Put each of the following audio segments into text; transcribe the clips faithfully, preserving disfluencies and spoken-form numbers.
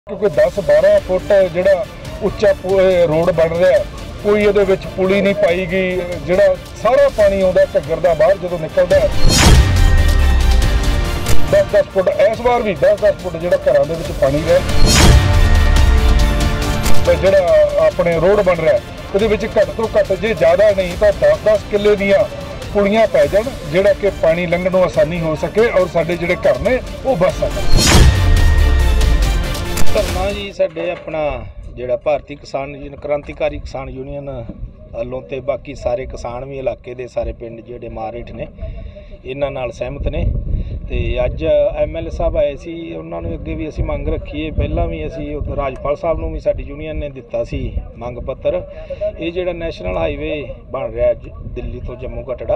क्योंकि दस बारह फुट जिहड़ा उच्चा रोड बन रहा है, कोई ये पुली नहीं पाई गई। जिहड़ा सारा पानी आता घग्गर दा बाहर जो निकलता है दस दस फुट, इस बार भी दस दस फुट जिहड़ा घरां दे विच पानी रहा जिहड़ा अपने रोड बन रहा है उहदे विच घट तो घट जे ज़्यादा नहीं तो दस दस किले दियां पुलियां पै जाण जिहड़ा कि पानी लंघणों आसानी हो सके और साडे जिहड़े घर ने वो बच सकन। धरना जी साडे अपना जिहड़ा भारतीय किसान क्रांतिकारी किसान यूनियन वालों ते बाकी सारे किसान भी इलाके दे सारे पिंड जिहड़े मारेठ ने इन्हां नाल सहमत ने ते अज एम एल ए साहब आए सी, उन्होंने अगे भी असी मंग रखी है। पहला भी असी राजपाल साहब नूं भी साडी यूनियन ने दिता सी मंग पत्र। ये जिहड़ा नैशनल हाईवे बन रहा दिल्ली तो जम्मू कटड़ा,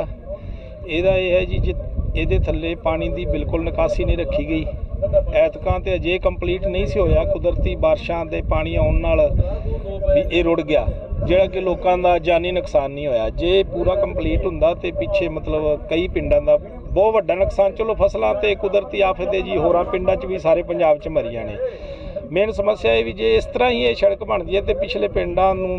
इहदा यह है जी इहदे थल्ले पानी की बिल्कुल निकासी नहीं रखी गई। ऐतकां ते अजे कंप्लीट नहीं सी होया, कुदरती बारिशां दे पानी आउण नाल भी ये रुड़ गया जिहड़ा कि लोकां दा जानी नुकसान नहीं होया। जे पूरा कंप्लीट हुंदा ते पिछे मतलब कई पिंडां दा बहुत वड्डा नुकसान, चलो फसलां ते कुदरती आफत है जी होरां पिंडां च भी सारे पंजाब च मरी जाने। मेन समस्या है भी जे इस तरह ही ये सड़क बनती है तो पिछले पिंडां नूं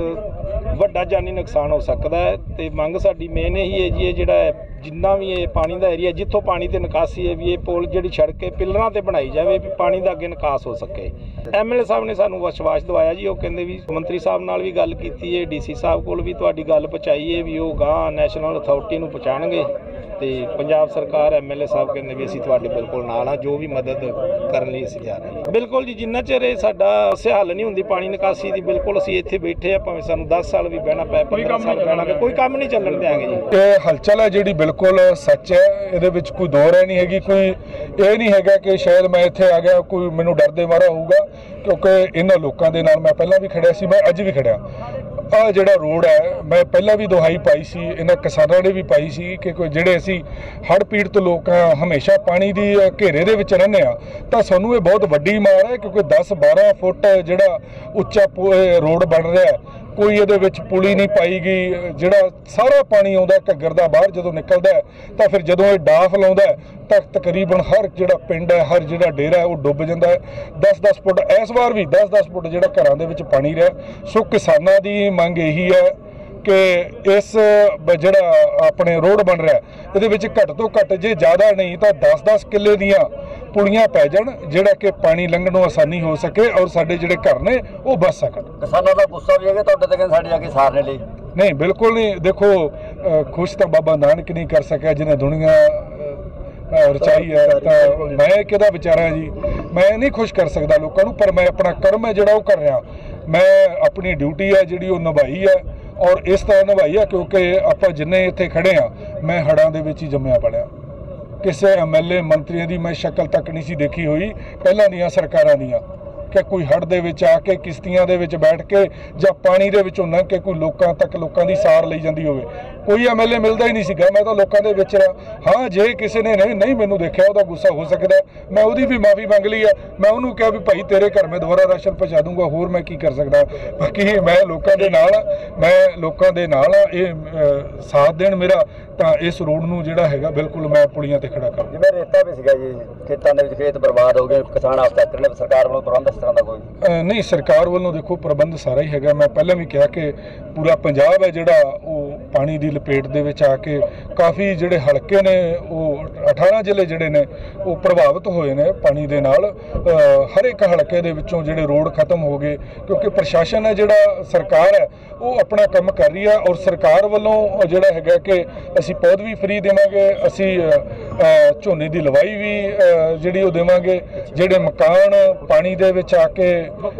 मतलब वड्डा जानी नुकसान हो सकता है। तो मंग साडी मेन यही है जी ये जिहड़ा जिन्ना भी ये पानी का एरिया जिथों पानी की निकासी है भी ये पुल जिहड़ी सड़क है पिलरां ते बनाई जाए भी पानी का अगे निकास हो सके। एम एल ए साहब ने सानू विश्वास दवाया जी, वो कहते भी मंत्री साहब नाल भी गल कीती है, डी सी साहब कोल भी तुहाडी गल पहुँचाई है भी वो गांह नैशनल अथॉरिटी नूं पहुँचाणगे ते पंजाब सरकार एम एल ए साहब कहते भी असीं तुहाडे बिल्कुल नाल हां, जो भी मदद करन लई असीं जा रहे हैं। बिल्कुल जी, जिन्ना चਿਰ ਇਹ ਸਾਡਾ हल नहीं हुंदी पानी निकासी की बिल्कुल असीं इत्थे बैठे आ, भावें सानू दस साल भी बहना पै पंद्रह साल बहना पै, कोई काम नहीं चलन देंगे जी। ये हलचल है जिहड़ी बिल्कुल सच है, इहदे विच कोई दो राय नहीं हैगी। कोई ये नहीं हैगा कि शायद मैं इत्थे आ गया कोई मैनूं डर दे मारा होऊगा, क्योंकि इन्हां लोकां दे नाल मैं पहलां भी खड़िया सी, मैं अज भी खड़िया। आ जिहड़ा रोड है मैं पहलां भी दुहाई पाई सी, इन्हां किसानां ने भी पाई सी कि कोई जिहड़े असीं हड़ पीड़त लोक हमेशा पानी की घेरे दे विच रहिंदे आ तां सानूं ये बहुत वड्डी मार है, क्योंकि दस बारह फुट जिहड़ा उच्चा रोड बन रहा है, कोई ये पुली नहीं पाई गई। जिहड़ा सारा पानी आता घग्गर दा बाहर जो निकलता है तो फिर जो ये डाफ लाउंदा है तो तकरीबन हर जिहड़ा पिंड है हर जिहड़ा डेरा है वो डुब जाता है। दस दस फुट, इस बार भी दस दस फुट जिहड़ा घरां दे विच पानी रहा। सो किसानां दी मंग यही है कि इस जिहड़ा अपने रोड बन रहा है इहदे विच घट तो घट जे ज़्यादा नहीं तो दस दस किले दियां पुलियां पै जाण जिहड़ा कि पानी लंघणों आसानी हो सके और साडे जिहड़े घर ने वो बच सकन। किसानां दा गुस्सा भी है तुहाडे ते कहंदे साडे जाके सारने लई नहीं, बिल्कुल नहीं। देखो खुश तो बाबा नानक नहीं कर सकिया जिन्हें दुनिया रचाई है, तो मैं किहदा विचारा जी, मैं नहीं खुश कर सकता लोगों को, पर मैं अपना कर्म है जिहड़ा वो कर रहा। मैं अपनी ड्यूटी है जिहड़ी वो निभाई है और इस तरह निभाई है क्योंकि आपां जिन्ने इत्थे खड़े हाँ मैं हड़ां दे विच ही जम्मिया पलिया। किसी एम एल ए मंत्रियों की मैं शक्ल तक नहीं सी देखी हुई पहलां दियां सरकारां दियां कि कोई हड़ दे विच आके किश्तियां दे विच बैठ के जां पानी दे विचों लंघ के कोई लोकां तक लोकां दी सार लई जांदी होवे। कोई एम एल ए मिलता ही नहीं सीगा, मैं तो लोकां दे विच रहा। हाँ जे किसी ने नहीं नहीं मैनूं देखिया उहदा गुस्सा हो सकदा, मैं उहदी भी माफ़ी मंग ली है। मैं उहनूं कहा भी भाई तेरे घर में दोबारा राशन पहुँचा दूंगा, होर मैं की कर सकदा। बाकी मैं लोकां दे नाल मैं लोकां दे नाल ये साथ देण मेरा ਤਾਂ इस रोड ਨੂੰ ਜਿਹੜਾ ਹੈਗਾ बिल्कुल मैं पुलियां ते खड़ा कर। ਜਿਵੇਂ ਰੇਤਾ ਵੀ ਸੀਗਾ ਜੀ ਖੇਤਾਂ ਦੇ ਵਿੱਚ, ਖੇਤ ਬਰਬਾਦ ਹੋ ਗਏ, ਕਿਸਾਨ ਆਫਤਾ ਕਰਨੇ ਸਰਕਾਰ ਵੱਲੋਂ ਪ੍ਰਬੰਧ ਇਸ ਤਰ੍ਹਾਂ ਦਾ ਕੋਈ नहीं। सरकार ਵੱਲੋਂ देखो प्रबंध सारा ही हैगा। मैं पहले भी कहा कि पूरा पंजाब है जिहड़ा वो पानी की लपेट दे विच आके काफ़ी जिहड़े हलके ने वो अठारह जिले जिहड़े ने वो प्रभावित होए ने पानी दे नाल। हर एक हलके दे विचों जिहड़े रोड खत्म हो गए, क्योंकि प्रशासन है जिहड़ा सरकार है वो अपना काम कर रही है और सरकार ਵੱਲੋਂ जिहड़ा हैगा कि ਅਸੀਂ पौध भी फ्री देवांगे, ਅਸੀਂ ਝੋਨੇ ਦੀ ਲਵਾਈ भी ਜਿਹੜੀ ਉਹ ਦੇਵਾਂਗੇ। ਜਿਹੜੇ ਮਕਾਨ ਪਾਣੀ ਦੇ ਵਿੱਚ ਆ ਕੇ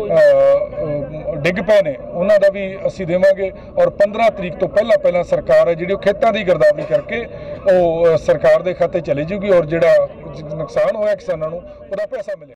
ਡਿੱਗ ਪਏ ਨੇ ਉਹਨਾਂ ਦਾ ਵੀ ਅਸੀਂ ਦੇਵਾਂਗੇ ਔਰ पंद्रह ਤਰੀਕ ਤੋਂ ਪਹਿਲਾਂ ਪਹਿਲਾਂ ਸਰਕਾਰ ਹੈ ਜਿਹੜੀ ਉਹ ਖੇਤਾਂ ਦੀ ਗਿਰਦਾਵਰੀ ਕਰਕੇ ਉਹ ਸਰਕਾਰ ਦੇ ਖਾਤੇ ਚਲੇ ਜੂਗੀ ਔਰ ਜਿਹੜਾ ਨੁਕਸਾਨ ਹੋਇਆ ਕਿਸਾਨਾਂ ਨੂੰ ਉਹਦਾ ਪੈਸਾ ਮਿਲੇ।